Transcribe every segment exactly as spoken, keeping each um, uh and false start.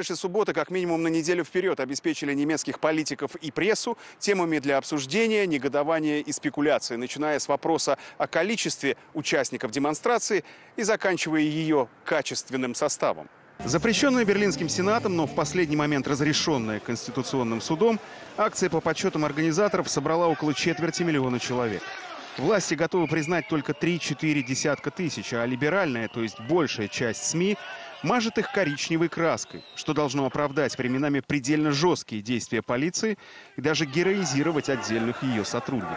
С субботы как минимум на неделю вперед обеспечили немецких политиков и прессу темами для обсуждения, негодования и спекуляции, начиная с вопроса о количестве участников демонстрации и заканчивая ее качественным составом. Запрещенная Берлинским сенатом, но в последний момент разрешенная Конституционным судом, акция по подсчетам организаторов собрала около четверти миллиона человек. Власти готовы признать только три-четыре десятка тысяч, а либеральная, то есть большая часть СМИ, мажет их коричневой краской, что должно оправдать временами предельно жесткие действия полиции и даже героизировать отдельных ее сотрудников.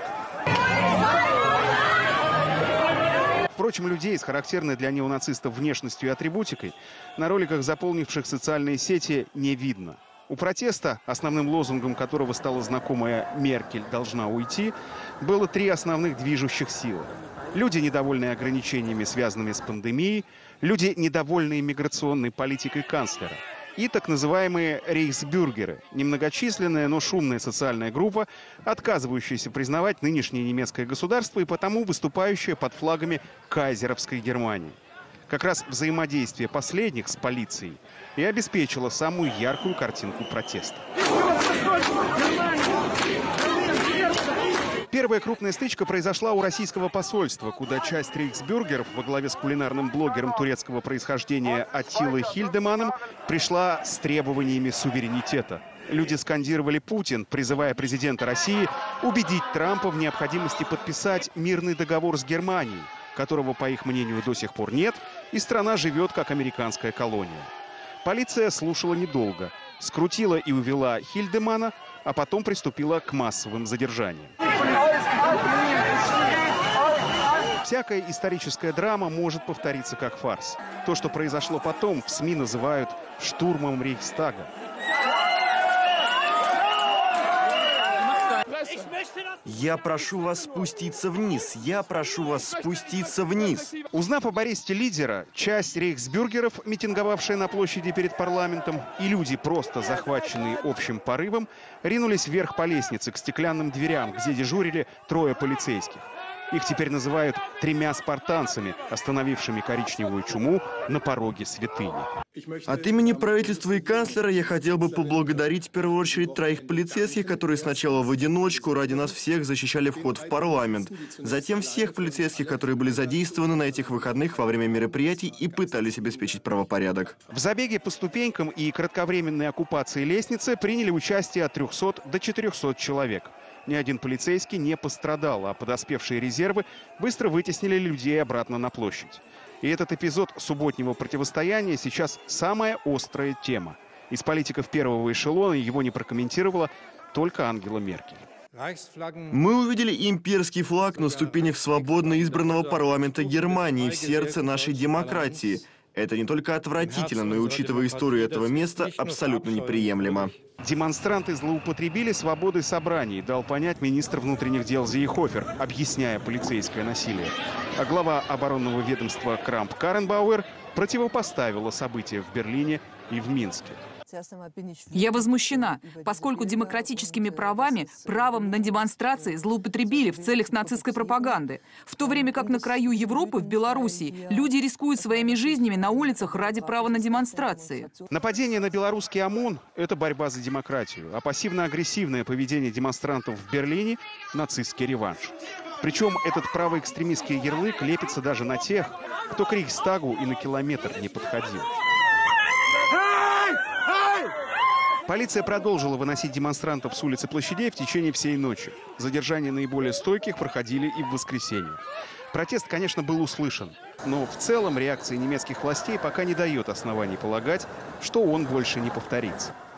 Впрочем, людей с характерной для неонацистов внешностью и атрибутикой на роликах, заполнивших социальные сети, не видно. У протеста, основным лозунгом которого стала знакомая «Меркель должна уйти», было три основных движущих силы. Люди, недовольные ограничениями, связанными с пандемией, люди, недовольные миграционной политикой канцлера, и так называемые рейхсбюргеры, немногочисленная, но шумная социальная группа, отказывающаяся признавать нынешнее немецкое государство и потому выступающая под флагами кайзеровской Германии. Как раз взаимодействие последних с полицией и обеспечило самую яркую картинку протеста. Первая крупная стычка произошла у российского посольства, куда часть рейхсбюргеров во главе с кулинарным блогером турецкого происхождения Аттилой Хильдеманом пришла с требованиями суверенитета. Люди скандировали «Путин», призывая президента России убедить Трампа в необходимости подписать мирный договор с Германией, которого, по их мнению, до сих пор нет, и страна живет как американская колония. Полиция слушала недолго, скрутила и увела Хильдемана, а потом приступила к массовым задержаниям. Всякая историческая драма может повториться как фарс. То, что произошло потом, в СМИ называют штурмом Рейхстага. Я прошу вас спуститься вниз. Я прошу вас спуститься вниз. Узнав об аресте лидера, часть рейхсбюргеров, митинговавшая на площади перед парламентом, и люди, просто захваченные общим порывом, ринулись вверх по лестнице к стеклянным дверям, где дежурили трое полицейских. Их теперь называют тремя спартанцами, остановившими коричневую чуму на пороге святыни. От имени правительства и канцлера я хотел бы поблагодарить в первую очередь троих полицейских, которые сначала в одиночку ради нас всех защищали вход в парламент. Затем всех полицейских, которые были задействованы на этих выходных во время мероприятий и пытались обеспечить правопорядок. В забеге по ступенькам и кратковременной оккупации лестницы приняли участие от трёхсот до четырёхсот человек. Ни один полицейский не пострадал, а подоспевшие резервы быстро вытеснили людей обратно на площадь. И этот эпизод субботнего противостояния сейчас самая острая тема. Из политиков первого эшелона его не прокомментировала только Ангела Меркель. Мы увидели имперский флаг на ступенях свободно избранного парламента Германии в сердце нашей демократии. Это не только отвратительно, но и, учитывая историю этого места, абсолютно неприемлемо. Демонстранты злоупотребили свободой собраний, дал понять министр внутренних дел Зейхофер, объясняя полицейское насилие. А глава оборонного ведомства Крамп-Карренбауэр противопоставила события в Берлине и в Минске. Я возмущена, поскольку демократическими правами, правом на демонстрации злоупотребили в целях нацистской пропаганды. В то время как на краю Европы, в Белоруссии, люди рискуют своими жизнями на улицах ради права на демонстрации. Нападение на белорусский ОМОН – это борьба за демократию, а пассивно-агрессивное поведение демонстрантов в Берлине – нацистский реванш. Причем этот правоэкстремистский ярлык лепится даже на тех, кто к Рейхстагу и на километр не подходил. Полиция продолжила выносить демонстрантов с улицы площадей в течение всей ночи. Задержания наиболее стойких проходили и в воскресенье. Протест, конечно, был услышан, но в целом реакция немецких властей пока не дает оснований полагать, что он больше не повторится.